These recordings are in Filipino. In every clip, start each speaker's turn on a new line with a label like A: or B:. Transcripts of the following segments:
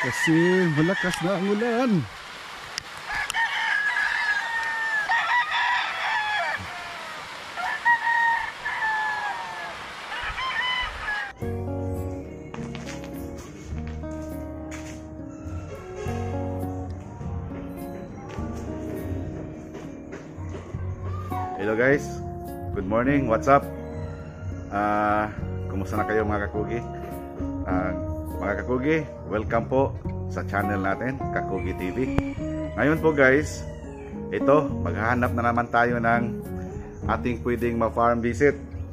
A: kasi malakas na ang ulan.
B: Hello guys, good morning, what's up? Kumusta na kayo mga kakugi? Mga kakugi, welcome po sa channel natin, Kakugi TV. Ngayon po guys, ito, maghahanap na naman tayo ng ating pwedeng ma-farm visit.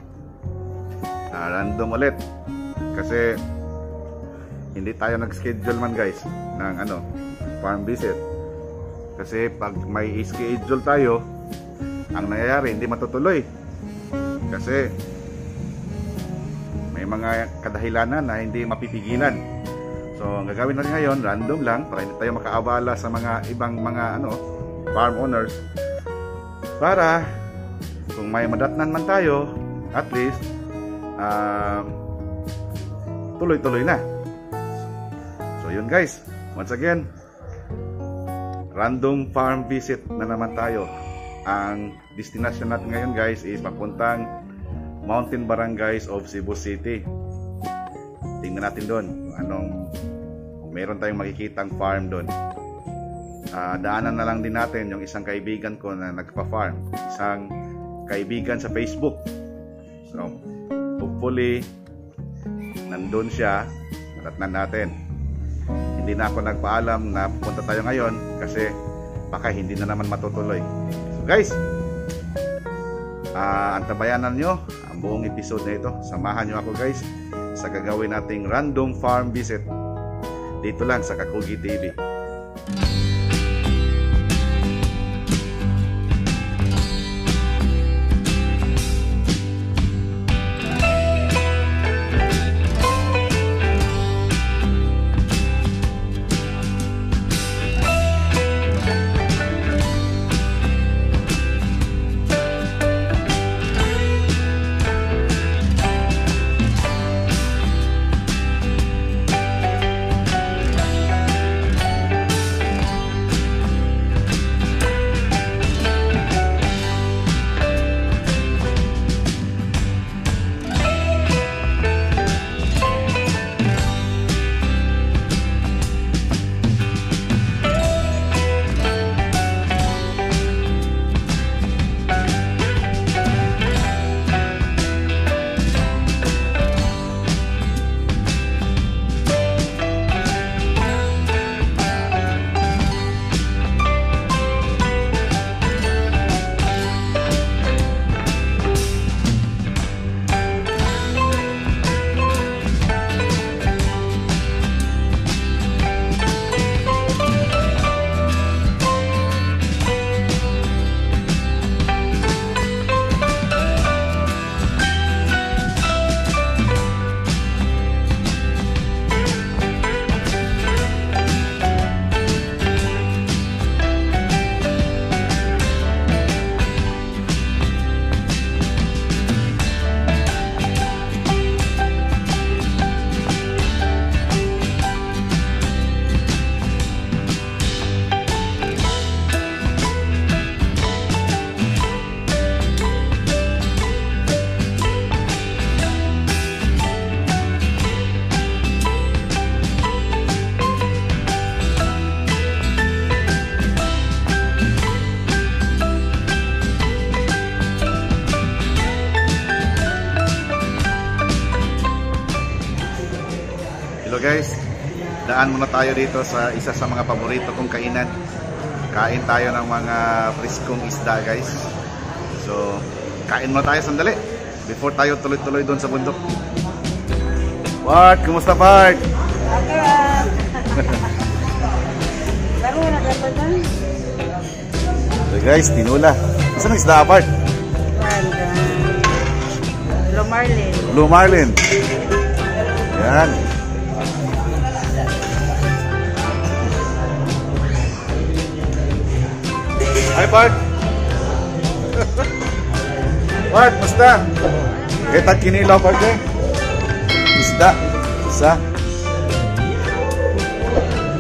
B: Random ulit. Kasi hindi tayo nag-schedule man guys ng farm visit. Kasi pag may schedule tayo, ang nangyayari hindi matutuloy kasi may mga kadahilanan na hindi mapipigilan. So ang gagawin natin ngayon, random lang para hindi tayo makaabala sa mga ibang mga farm owners, para kung may madatnan man tayo, at least tuloy-tuloy na. So yun guys, once again, random farm visit na naman tayo. Ang destination natin ngayon guys is papuntang Mountain Barangays of Cebu City. Tingnan natin doon kung meron tayong makikitang farm doon. Daanan na lang din natin yung isang kaibigan ko na nagpa-farm, isang kaibigan sa Facebook. So hopefully nandun siya, madatnan natin. Hindi na ako nagpaalam na pupunta tayo ngayon kasi baka hindi na naman matutuloy. Guys, antabayanan nyo ang buong episode na ito. Samahan nyo ako guys sa gagawin nating random farm visit dito lang sa Kakugi TV. Hello guys, daan muna tayo dito sa isa sa mga paborito kong kainan. Kain tayo ng mga friskong isda guys. So, kain muna tayo sandali before tayo tuloy-tuloy doon sa bundok. Bart, kumusta Bart? So guys, tinula. Saan ang isda Bart?
C: Blue Marlin.
B: Blue Marlin. Yan. Hi Bart. Bart, basta. Kita kinilaw Bart eh. Isda. Isa.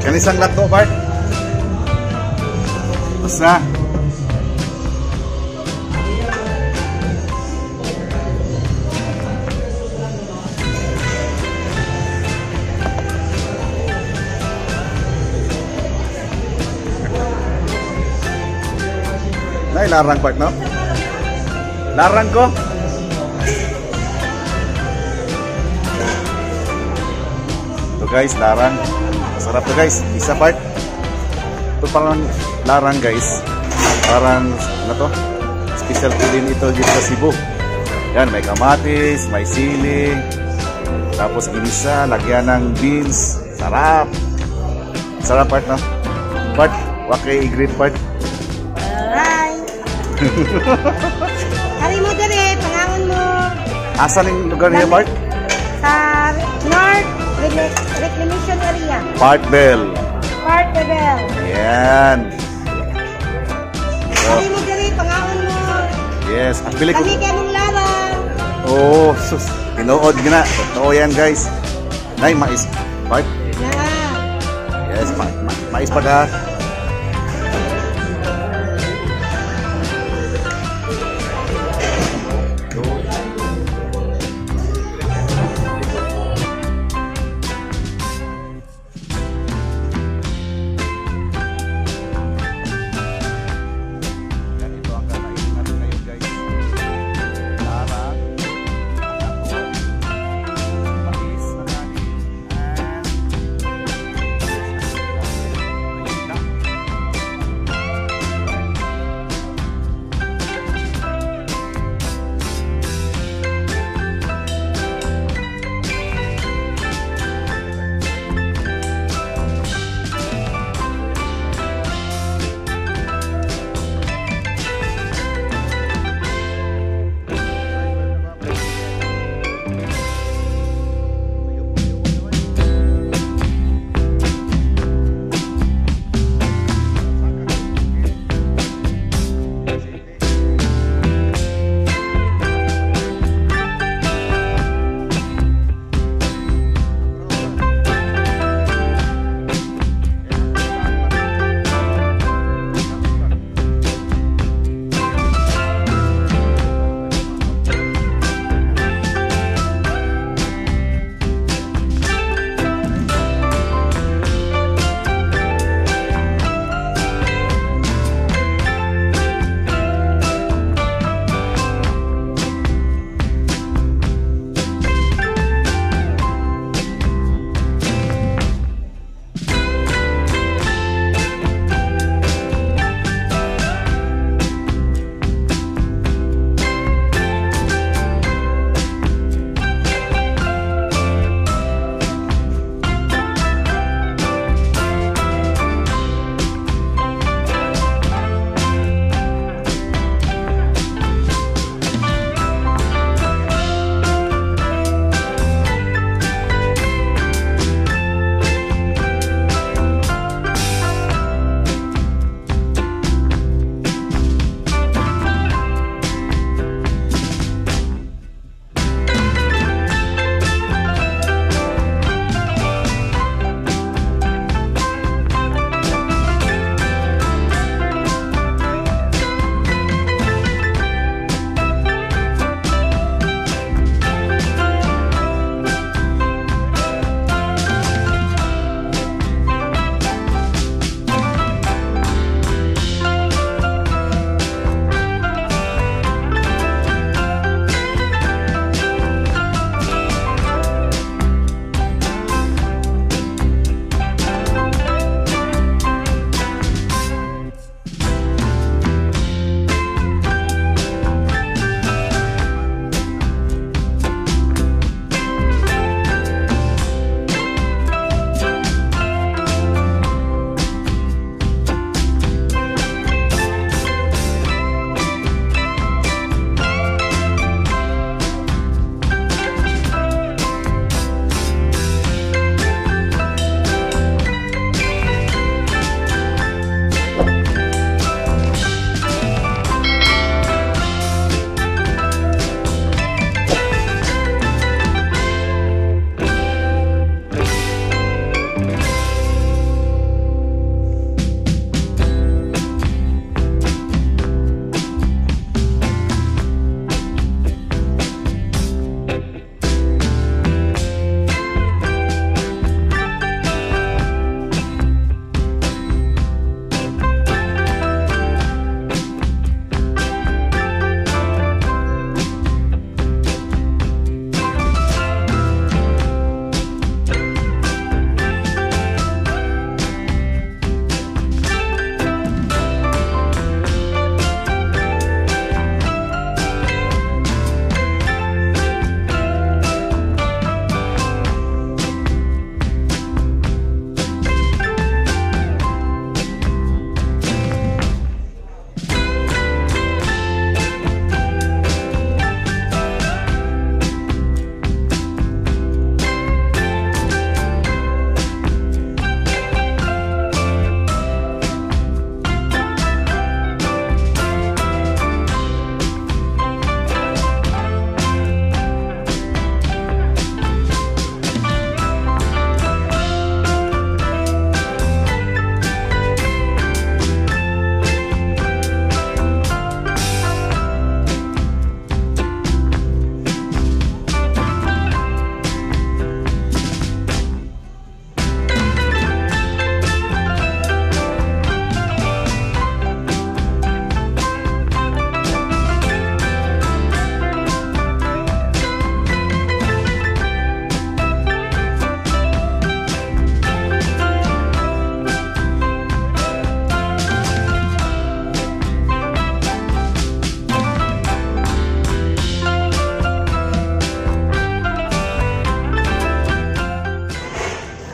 B: Kanisang lato, Bart. Basta. Nay, larang Bart, no? Larang ko. Ito guys, larang. Masarap to guys. Isa Bart. Ito parang larang guys. Parang, ano to? Specialty din ito dito sa Cebu. Yan, may kamatis, may sili. Tapos ginisa, lagyan ng beans. Sarap. Sarap Bart, no? Bart, wakay i-greet Bart.
C: Hi! Hari mo dali, pangangon mo.
B: Asan yung lugar niya Bart?
C: Sa North Reclamation Area.
B: Park Bell.
C: Park the Bell.
B: Yan. So,
C: Hari mo dali, pangangon mo.
B: yes, ang bili ko.
C: Kami kanong larang.
B: Oh, sus. Tinood gina. Totoo yan guys. Nay, mais. Bart?
C: Na.
B: Yes, mais pa ka. Ganito ang kakainin natin ngayon guys. Larang, lato, mais na kanin, and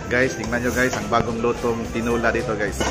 B: guys, tingnan nyo guys, ang bagong lutong tinula dito guys.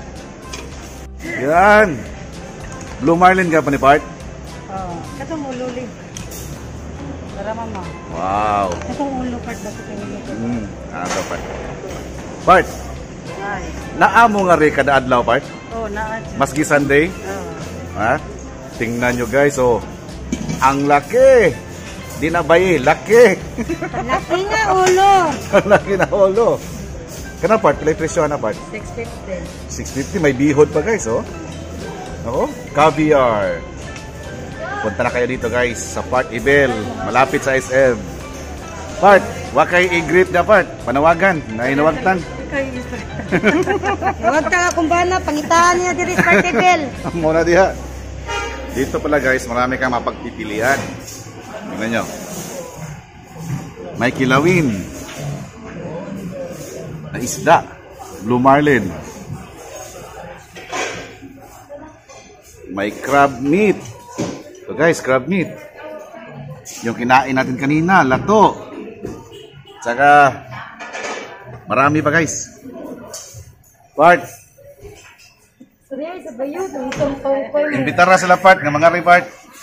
B: Yan. Blue Marlin ka pa ni Part?
C: Oh, katong ulo lig. Para mama.
B: Wow.
C: Katong ulo part ba sa nito?
B: Ano Part? Part,
C: Ay.
B: naamo nga rin kada adlaw Part?
C: Oh, naa.
B: Maski Sunday?
C: Oh.
B: Ha? Tingnan nyo guys, oh. Ang laki. Di na bayi, laki.
C: Laki nga ulo.
B: Ang laki na ulo. Kana Part, pala presyo na Part?
C: 650.
B: 650, may bihod pa guys, oh. Ako, caviar. Punta na kayo dito guys, sa Part Ibel, malapit sa SM. Part, wakay i-greet na Part, panawagan, nainawagtan.
C: Huwag ka kumbana, pangitaan niya diri sa Partibel.
B: Muna diha. Dito pala guys, marami kang mapagpipilian. Tingnan nyo. May kilawin. Na isda. Blue Marlin. May crab meat. So guys, crab meat. Yung kinain natin kanina, lato. Tsaka, marami pa guys. Part.
C: Sorry, sa bayo, itong pau-pau.
B: Imbitara sila Part, nga mga repart.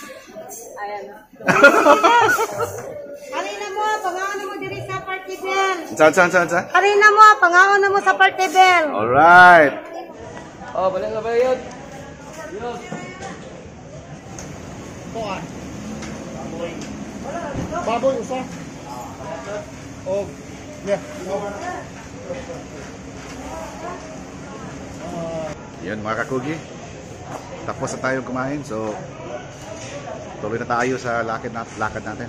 C: Harina mo, pangaon mo diri sa Partibel.
B: Saan?
C: Harina mo, pangaon mo sa Partibel.
B: Alright.
D: Oh, balik na ba yun?
A: Baboy, usa. Oh, yeah.
B: Yan mga kakugi. Tapos na tayo kumain. So, tuloy na tayo sa lakad natin.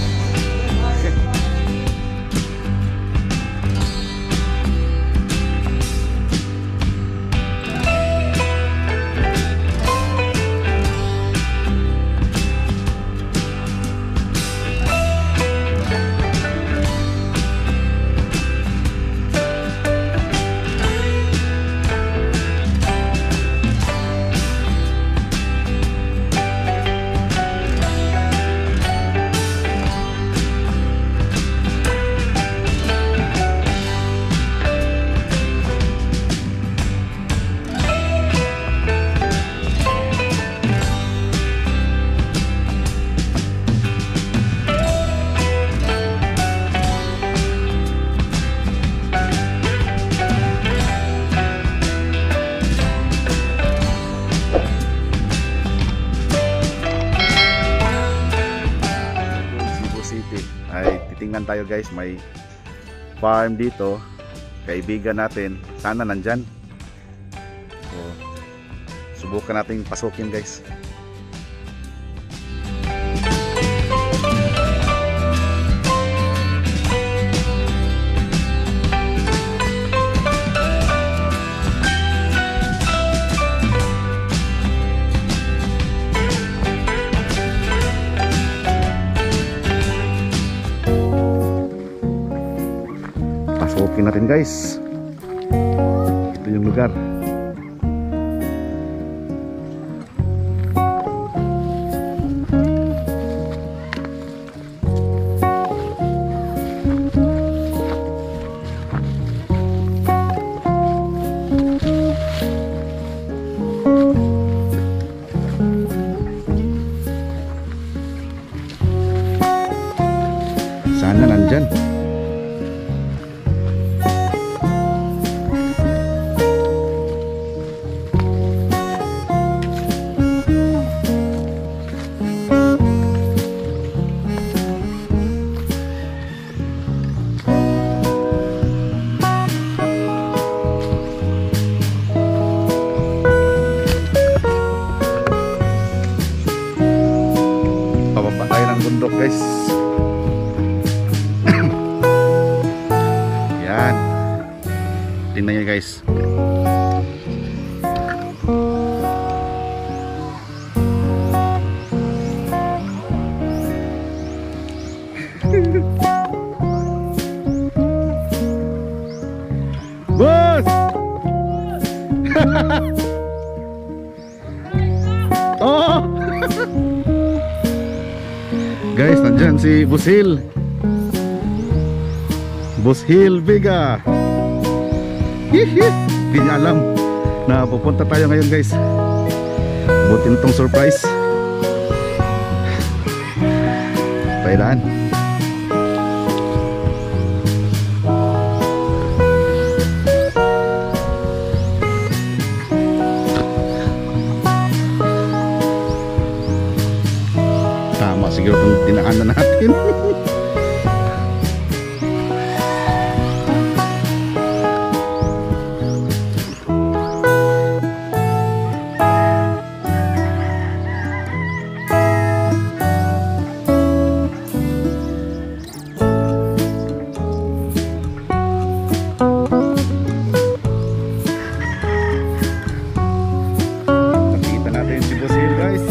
B: Titingnan tayo guys, may farm dito, kaibigan natin, sana nandyan. So, subukan natin pasukin guys. Pasukin natin guys. Ito yung lugar. Sana nandyan. Pababa tayo ng bundok guys. Yan. Tingnan nyo guys. Boss! Oh! Guys, nandyan si Boss Hill. Boss Hill Vega. Hindi niya alam na pupunta tayo ngayon guys. Butin tong surprise. Pailaan. Tama siguro kung dinaanan natin. Nakita natin si Boss Hill guys.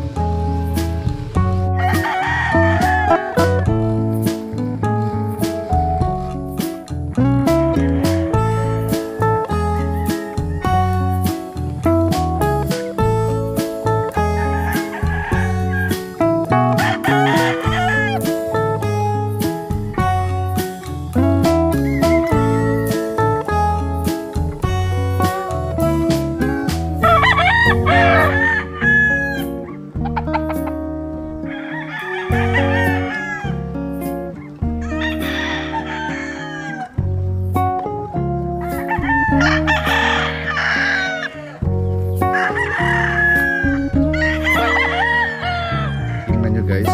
B: Tingnan nyo guys,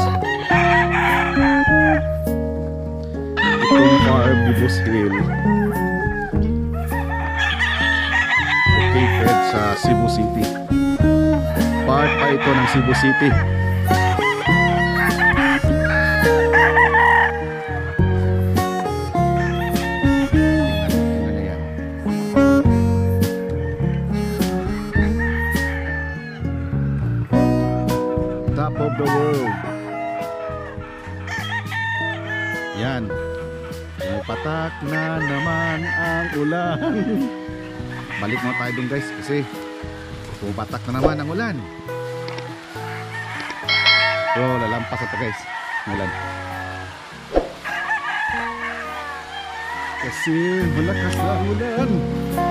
B: itong farm ni Boss Hill located sa Cebu City. Part pa ito ng Cebu City. Tingnan nyo yan. Top of the world. Yan. Patak na naman ang ulan. Balik mo tayo dun guys kasi pupatak na naman ang ulan. So lalampas ito guys ang ulan. Kasi malakas na ang ulan.